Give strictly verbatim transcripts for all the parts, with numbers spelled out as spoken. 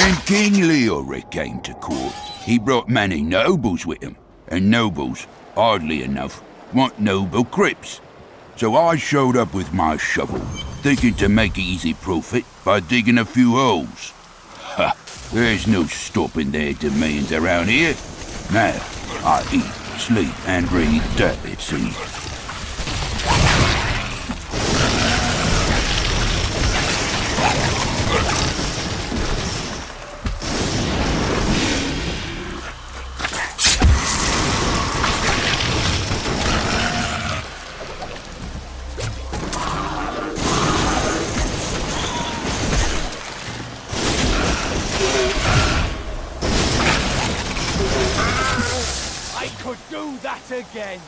When King Leoric came to court, he brought many nobles with him, and nobles, oddly enough, want noble crypts. So I showed up with my shovel, thinking to make easy profit by digging a few holes. Ha! There's no stopping their demands around here. Now, I eat, sleep, and read dirt, it seems. Do that again!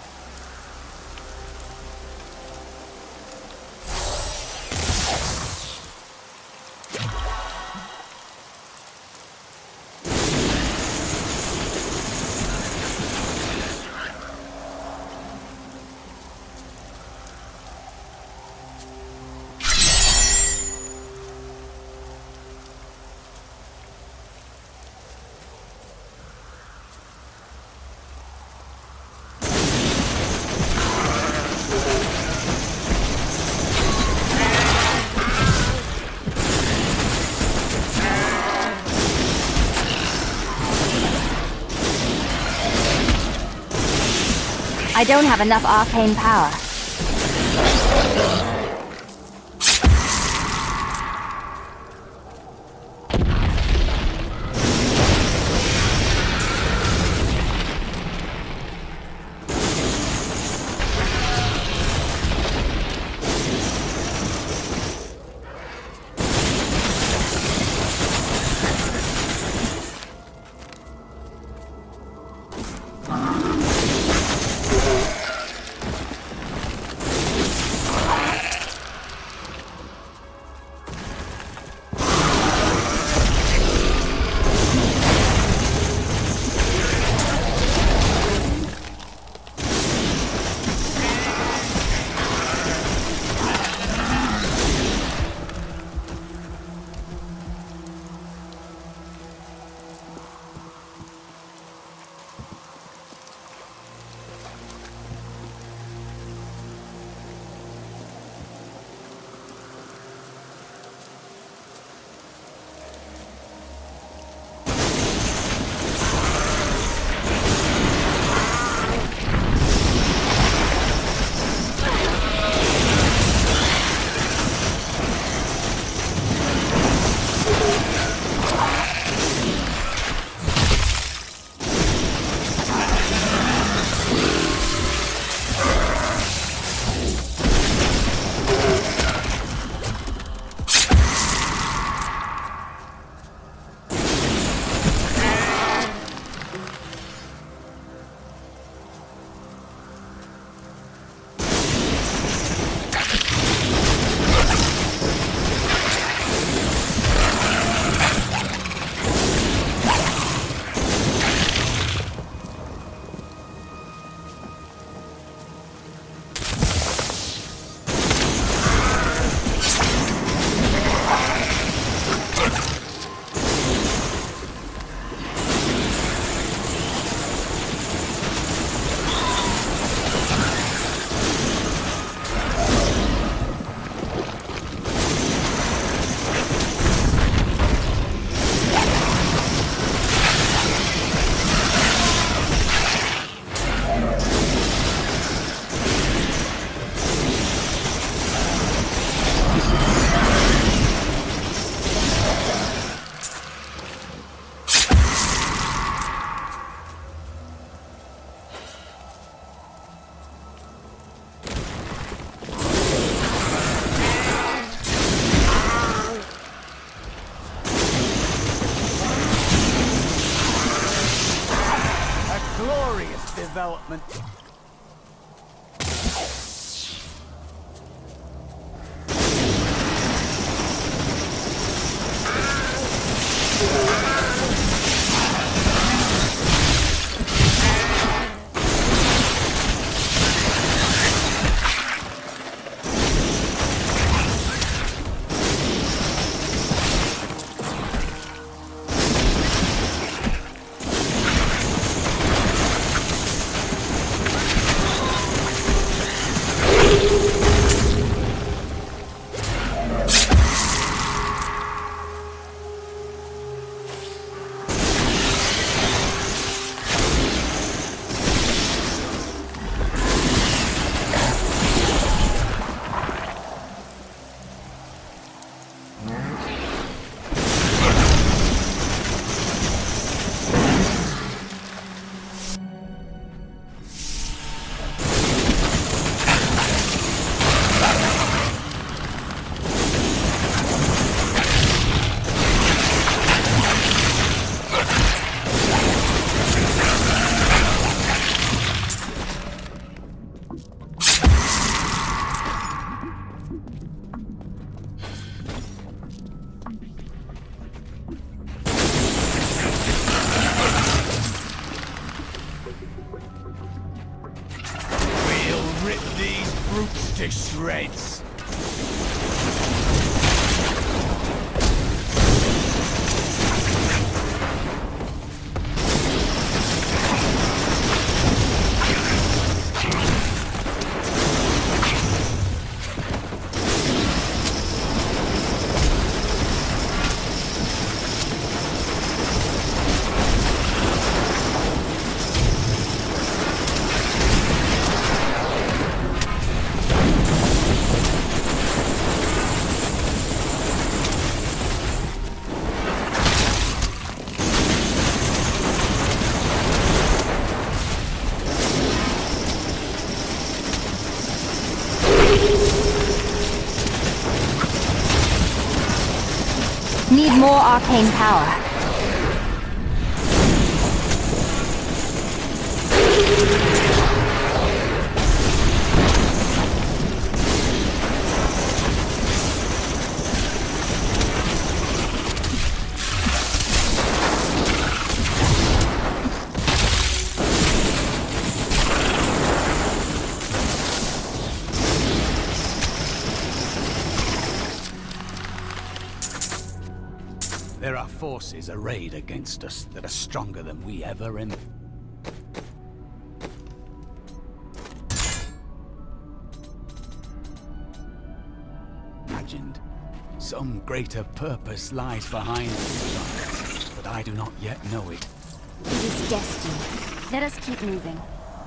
I don't have enough arcane power. Development. dreads. Need more arcane power. There are forces arrayed against us that are stronger than we ever im- imagined. Some greater purpose lies behind these trials, but I do not yet know it. It is destiny. Let us keep moving.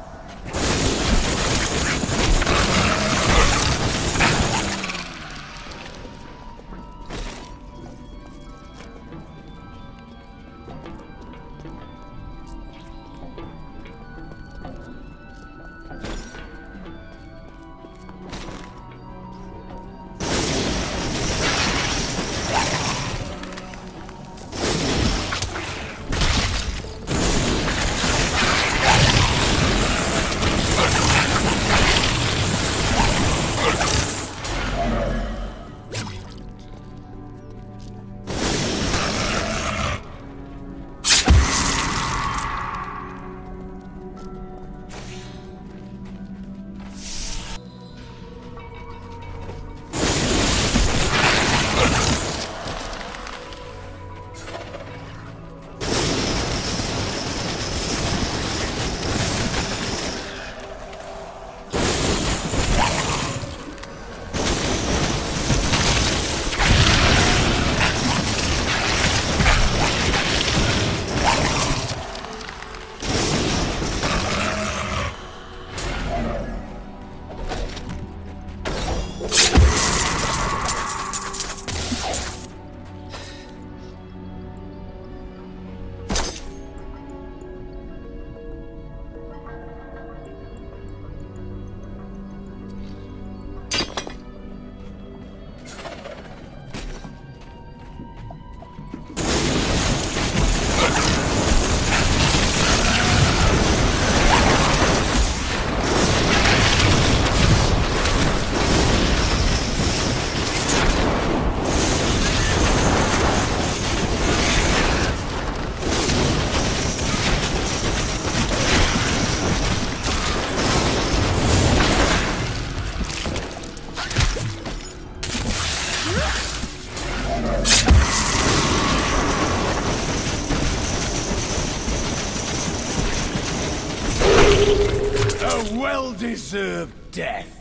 A well-deserved death.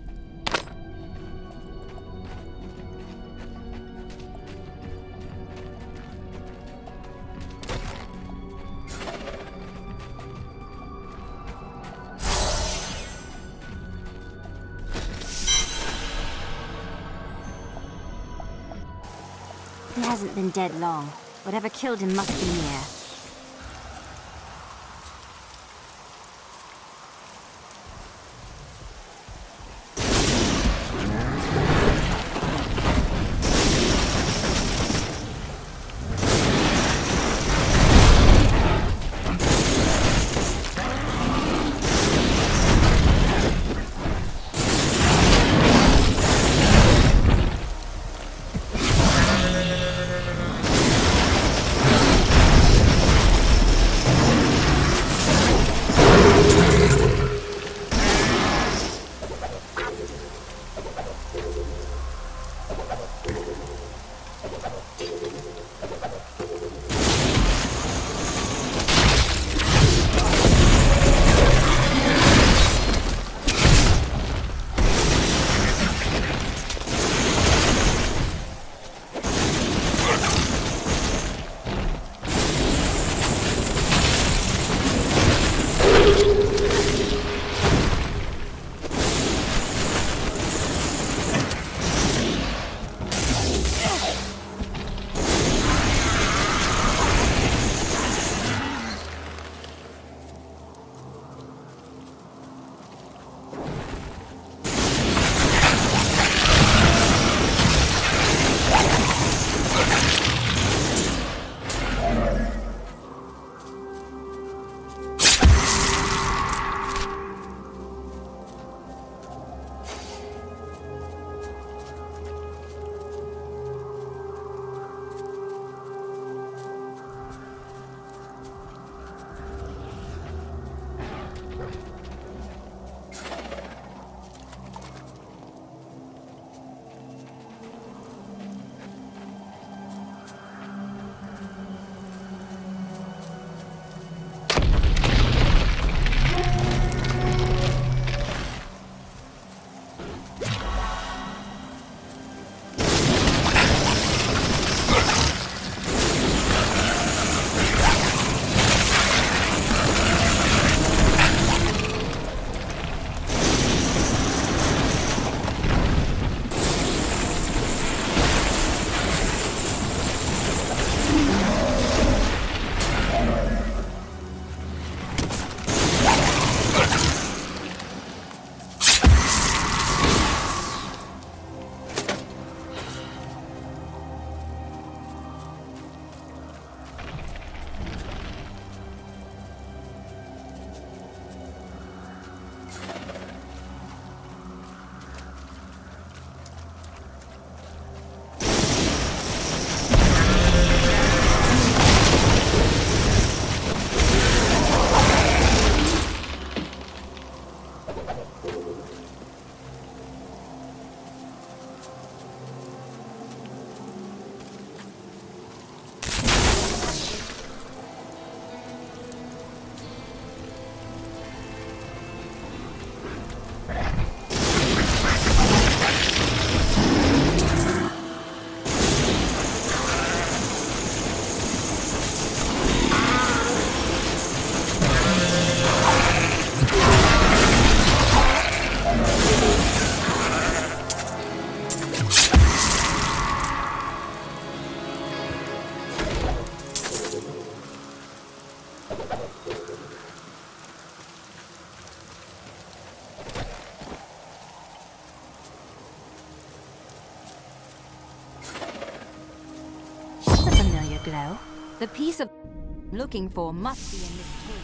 He hasn't been dead long. Whatever killed him must be near. glow. The piece of looking for must be in this cave.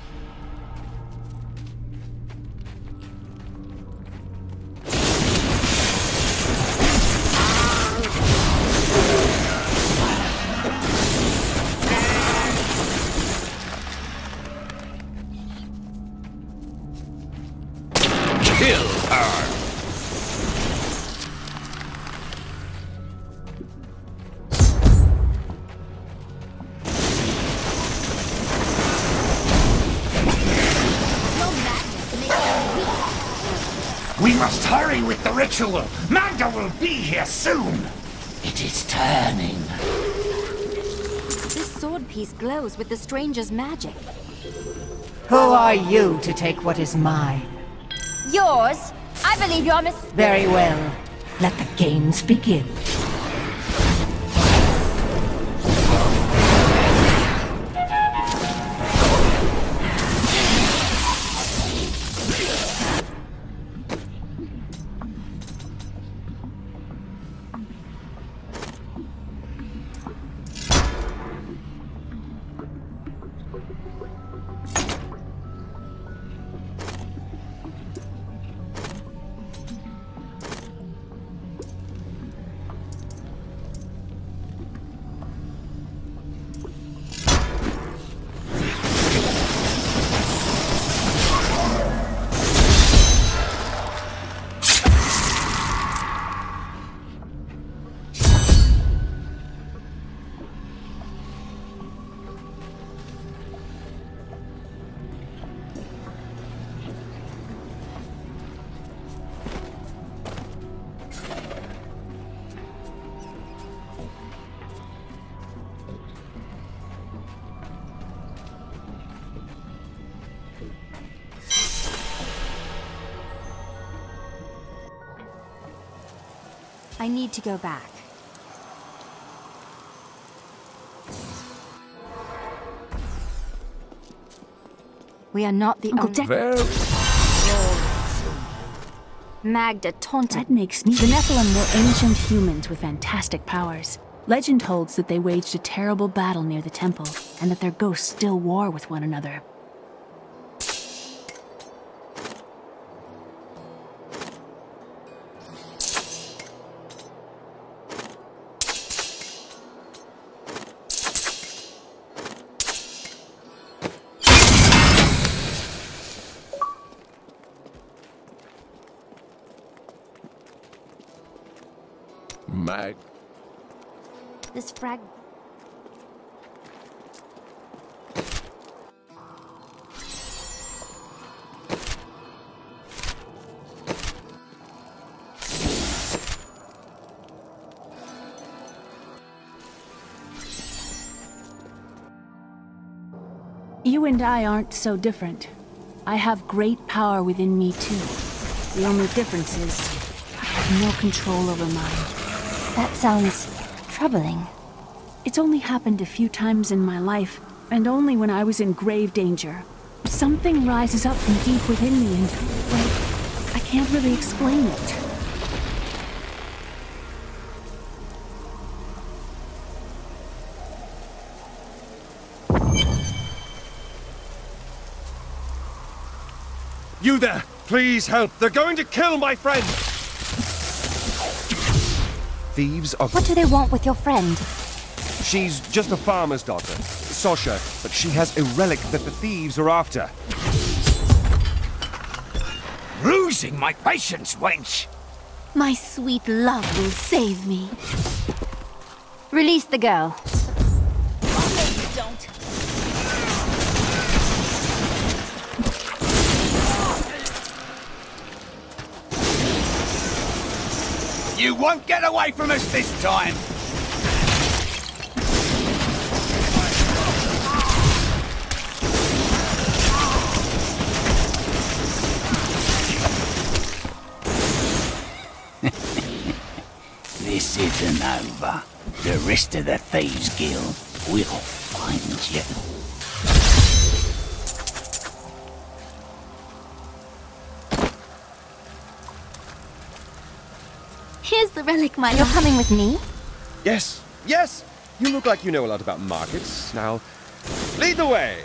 Kill her! We must hurry with the ritual. Magda will be here soon. It is turning. This sword piece glows with the stranger's magic. Who are you to take what is mine? Yours? I believe you're Miss... Very well. Let the games begin. I need to go back. We are not the only... Well, Magda taunted. That makes me. The Nephilim were ancient humans with fantastic powers. Legend holds that they waged a terrible battle near the temple, and that their ghosts still war with one another. Mag. This frag... You and I aren't so different. I have great power within me too. The only difference is I have no control over mine. That sounds troubling. It's only happened a few times in my life, and only when I was in grave danger. Something rises up from deep within me and, well, I can't really explain it. You there! Please help! They're going to kill my friend! Thieves are... What do they want with your friend? She's just a farmer's daughter, Sasha, but she has a relic that the thieves are after. Losing my patience, wench. My sweet love will save me. Release the girl. Oh, no, you don't. You won't get away from us this time. This isn't over. The rest of the Thieves Guild will find you. Here's the relic, my... You're coming with me? Yes, yes! You look like you know a lot about markets. Now, lead the way!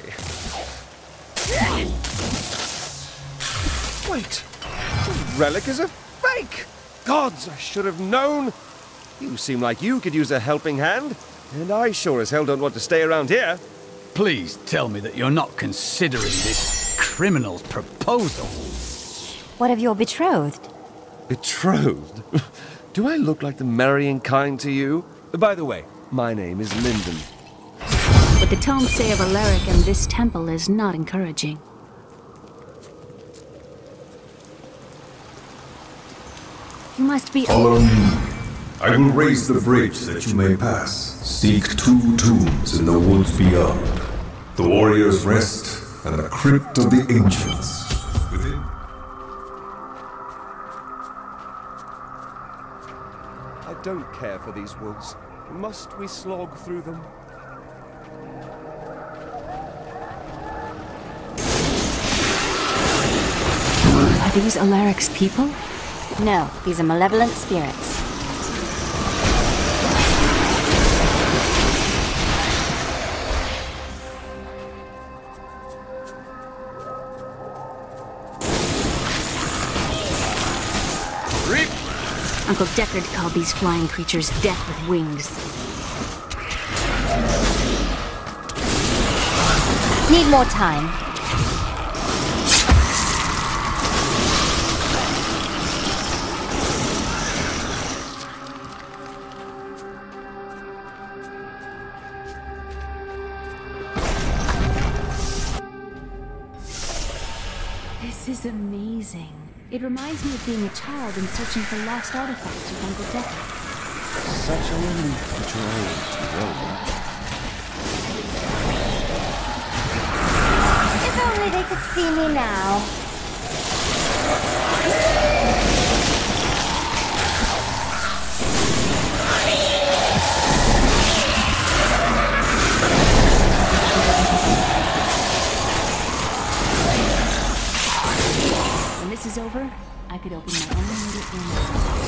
Wait! The relic is a fake! Gods, I should have known! You seem like you could use a helping hand, and I sure as hell don't want to stay around here. Please tell me that you're not considering this criminal's proposal. What of your betrothed? Betrothed? Do I look like the marrying kind to you? By the way, my name is Lyndon. What the tomes say of Alaric and this temple is not encouraging. You must be— Follow me. I will raise the bridge that you may pass. Seek two tombs in the woods beyond. The warrior's rest and the crypt of the ancients. Within. I don't care for these woods. Must we slog through them? Are these Alaric's people? No, these are malevolent spirits. Uncle Deckard called these flying creatures death with wings. Need more time. This is amazing. It reminds me of being a child and searching for lost artifacts with Uncle Deckard. Such a relief that you're old, If only they could see me now. When this is over, I could open my own little inn.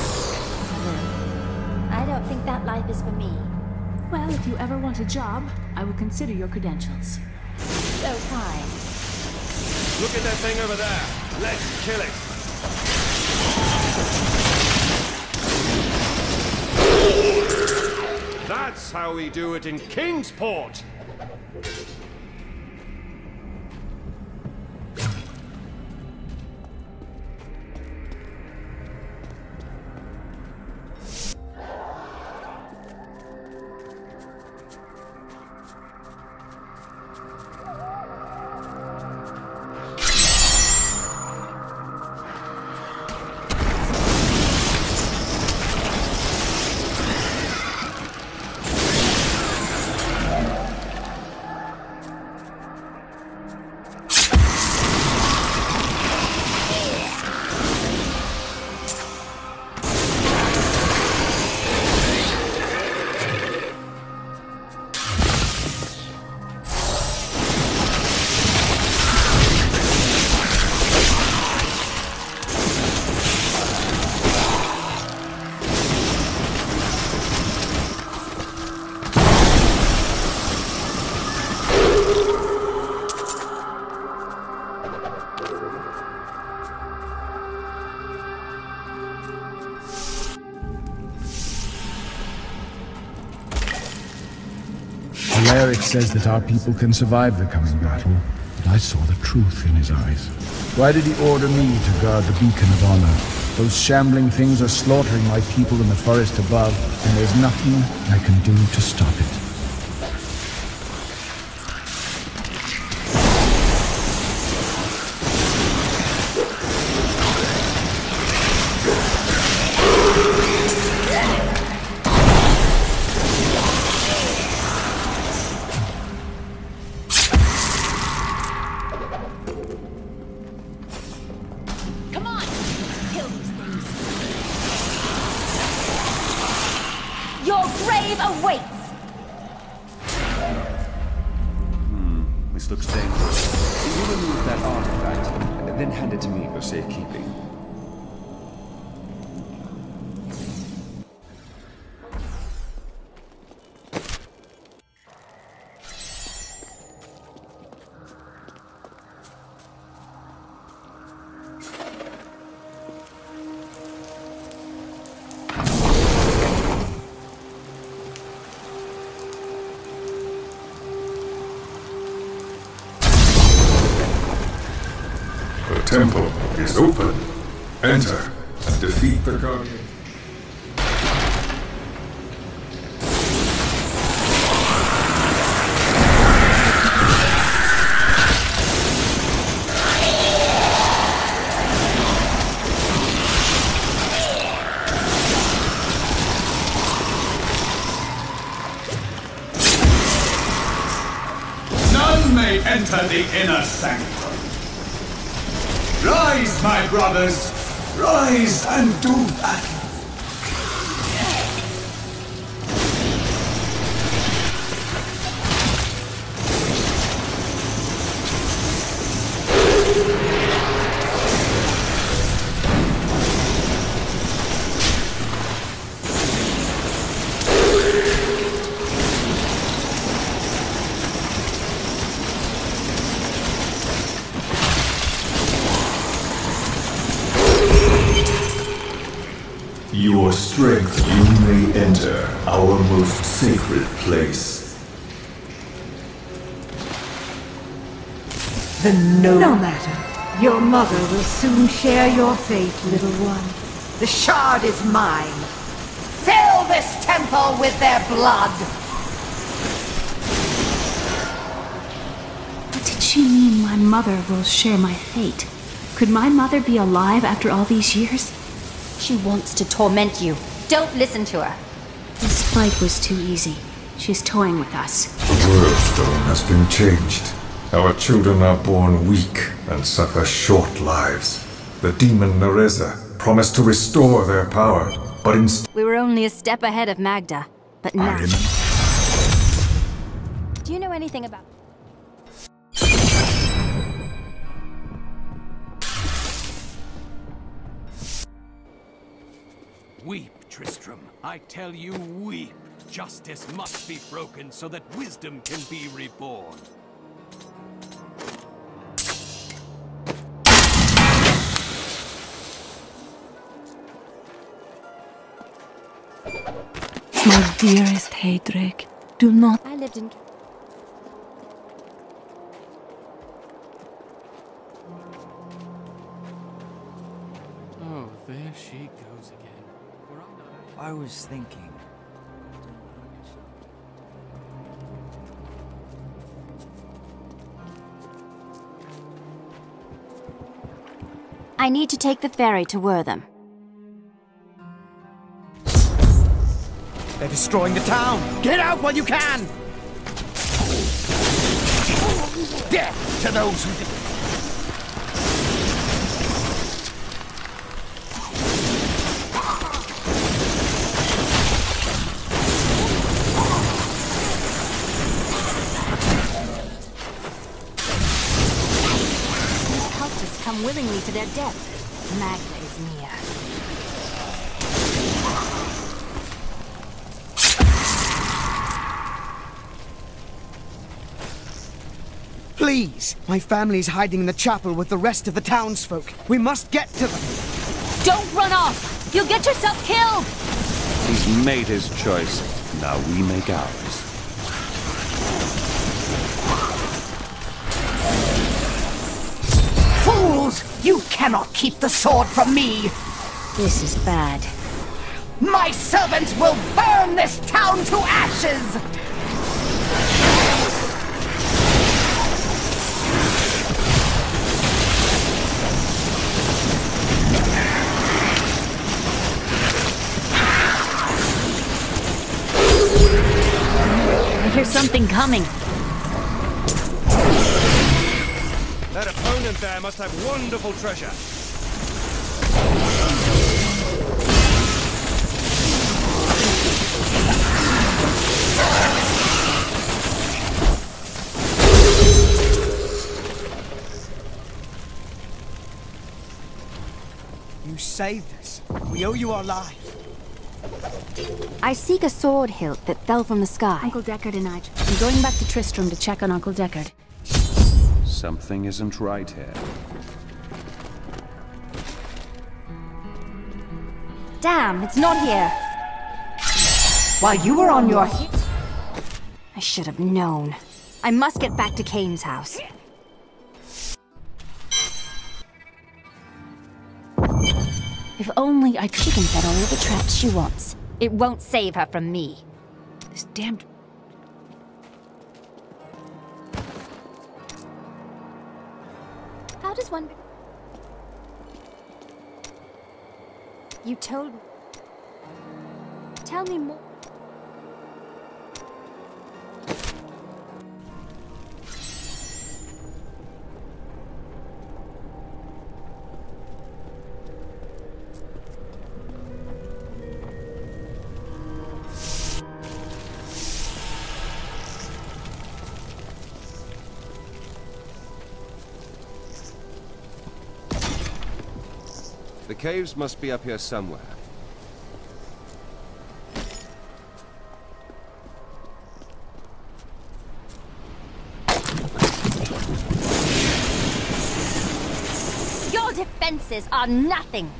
I don't think that life is for me. Well, if you ever want a job, I will consider your credentials. So kind. Look at that thing over there. Let's kill it. That's how we do it in Kingsport. Alaric says that our people can survive the coming battle, but I saw the truth in his eyes. Why did he order me to guard the beacon of honor? Those shambling things are slaughtering my people in the forest above, and there's nothing I can do to stop it. Your grave awaits! Hmm, this looks dangerous. Can you remove that artifact, then hand it to me for safekeeping? temple is open. Enter and defeat the guardian. May enter the inner sanctum. Rise, my brothers! Rise and do battle! Your strength, you may enter our most sacred place. The no, no matter. Your mother will soon share your fate, little one. The shard is mine. Fill this temple with their blood! What did she mean, my mother will share my fate? Could my mother be alive after all these years? She wants to torment you. Don't listen to her. This fight was too easy. She's toying with us. The world stone has been changed. Our children are born weak and suffer short lives. The demon Nereza promised to restore their power, but instead... We were only a step ahead of Magda, but now... Do you know anything about... Weep, Tristram. I tell you, weep. Justice must be broken so that wisdom can be reborn. My dearest Heydrek, do not... I lived in... Oh, there she goes again. I was thinking... I need to take the ferry to Wortham. They're destroying the town! Get out while you can! Death to those who... These cultists come willingly to their death. Magda is near. Please! My family's hiding in the chapel with the rest of the townsfolk. We must get to them! Don't run off! You'll get yourself killed! He's made his choice. Now we make ours. Fools! You cannot keep the sword from me! This is bad. My servants will burn this town to ashes! I hear something coming. That opponent there must have wonderful treasure. You saved us. We owe you our lives. I seek a sword hilt that fell from the sky. Uncle Deckard and I... I'm going back to Tristram to check on Uncle Deckard. Something isn't right here. Damn, it's not here. While you were on your... I should have known. I must get back to Kane's house. If only I could... She can set all the traps she wants. It won't save her from me. This damned... How does one... You told... Tell me more. The caves must be up here somewhere. Your defenses are nothing.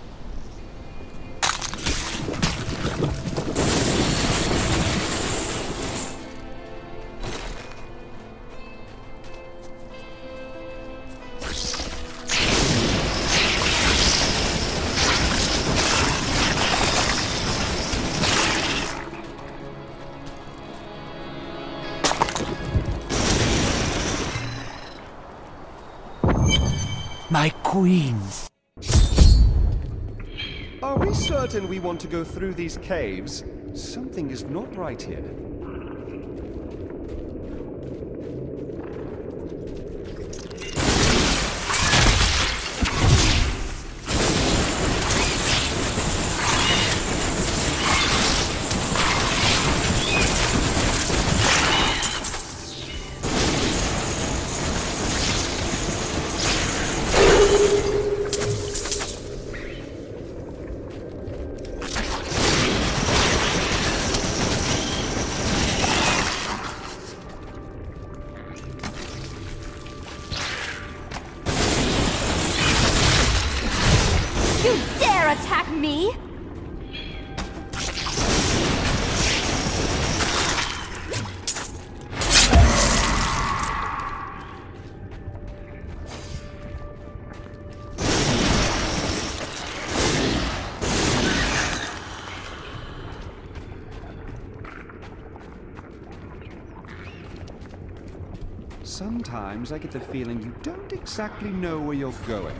My queens. Are we certain we want to go through these caves? Something is not right here. Attack me? Sometimes I get the feeling you don't exactly know where you're going.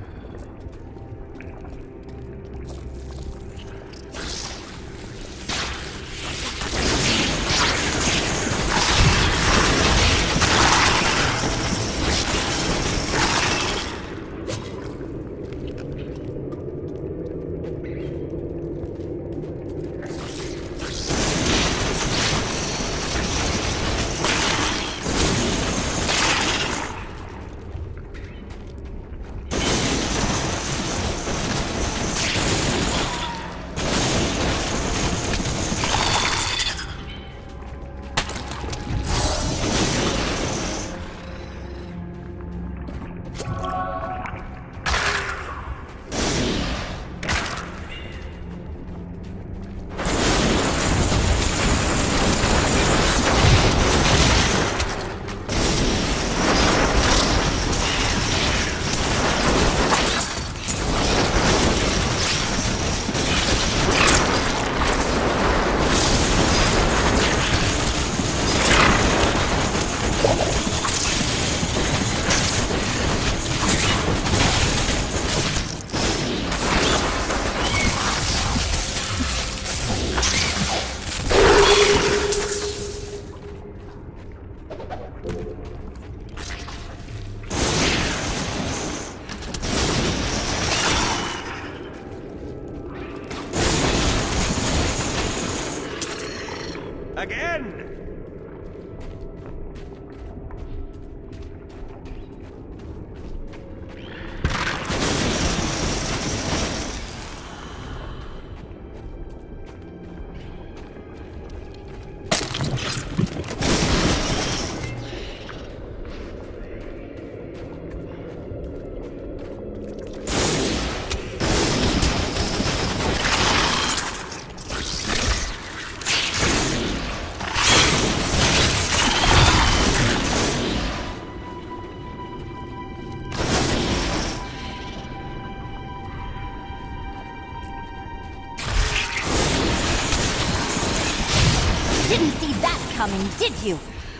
Again! coming, did you?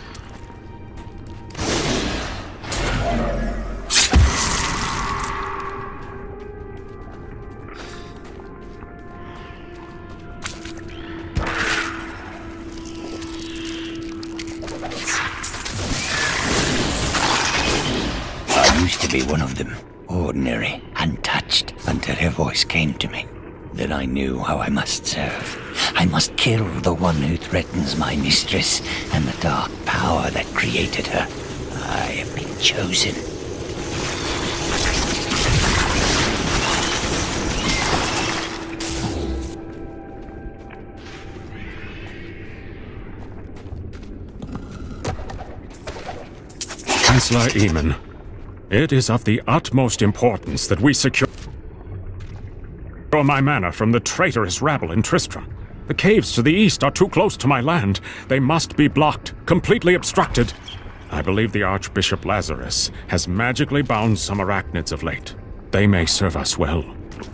I used to be one of them. Ordinary, untouched, until her voice came to me. Then I knew how I must serve. I must kill the one who threatens my mistress and the dark power that created her. I have been chosen. Chancellor Eamon, it is of the utmost importance that we secure my manor from the traitorous rabble in Tristram. The caves to the east are too close to my land. They must be blocked, completely obstructed. I believe the Archbishop Lazarus has magically bound some arachnids of late. They may serve us well.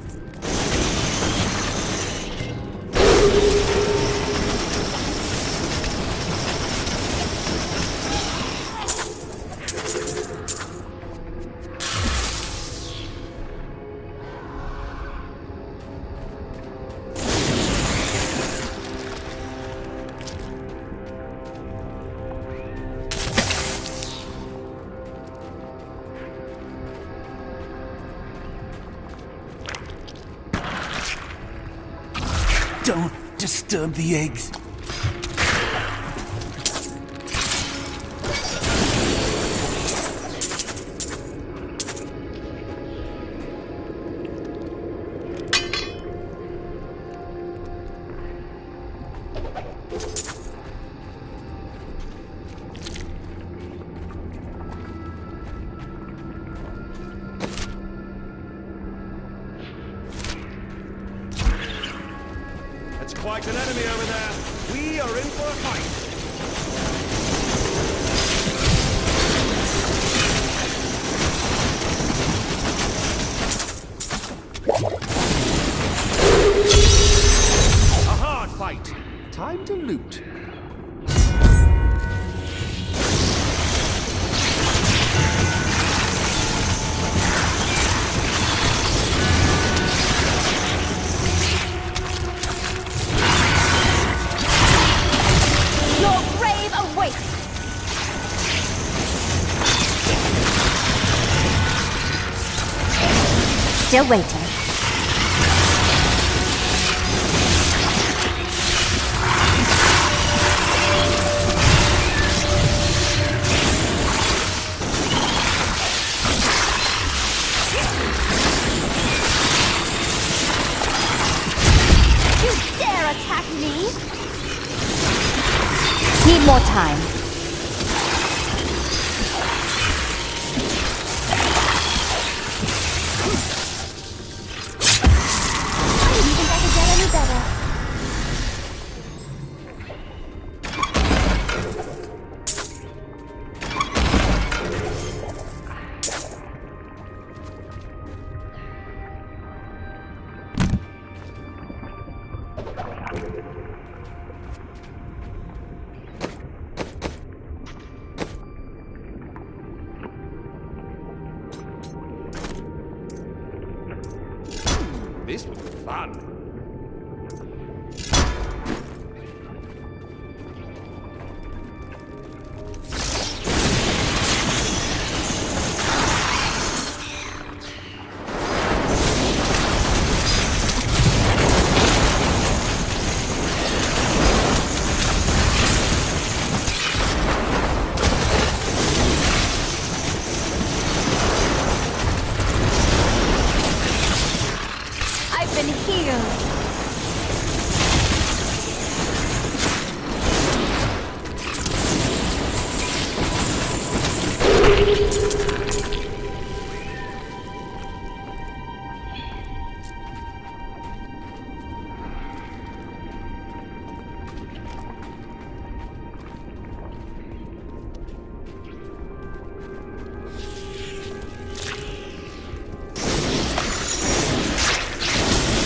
Don't disturb the eggs. Quite an enemy over there. We are in for a fight. A hard fight. Time to loot. Still waiting. You dare attack me? Need more time. This was fun.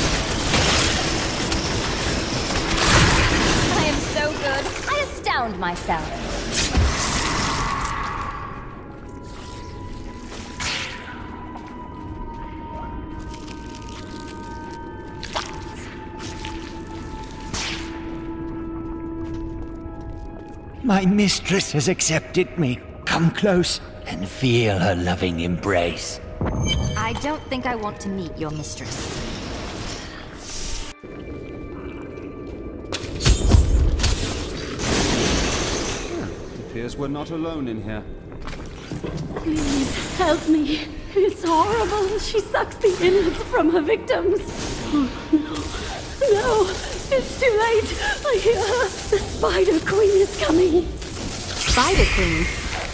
My myself. My mistress has accepted me. Come close and feel her loving embrace. I don't think I want to meet your mistress. It appears we're not alone in here. Please help me. It's horrible. She sucks the innards from her victims. Oh, no. No. It's too late. I hear her. The Spider Queen is coming. Spider Queen?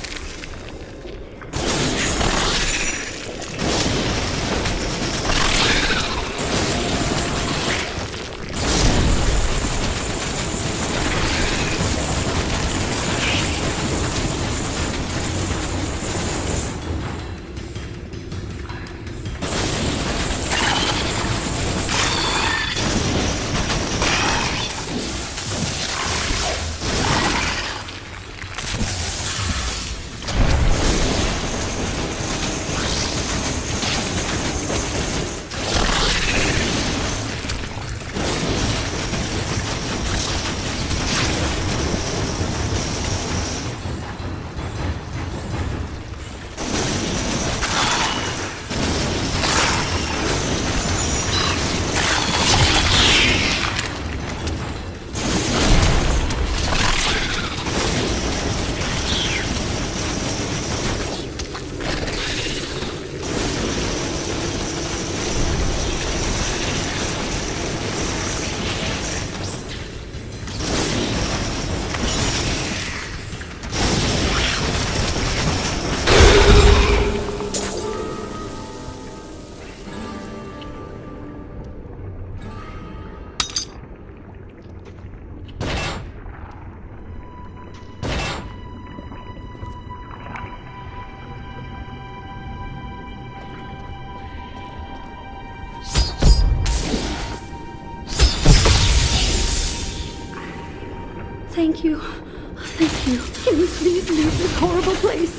Thank you. Thank you. Can you please leave this horrible place?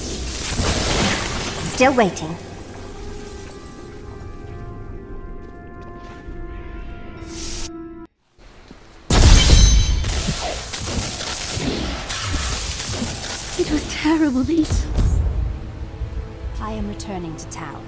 Still waiting. It was terrible, Beast. I am returning to town.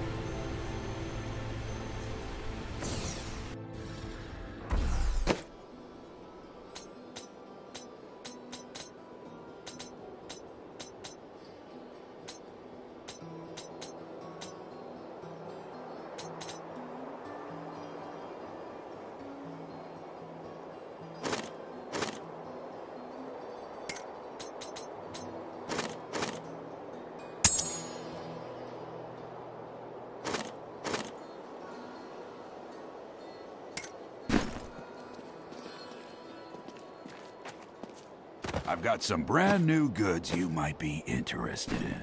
I've got some brand new goods you might be interested in.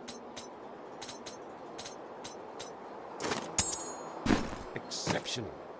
Exceptional.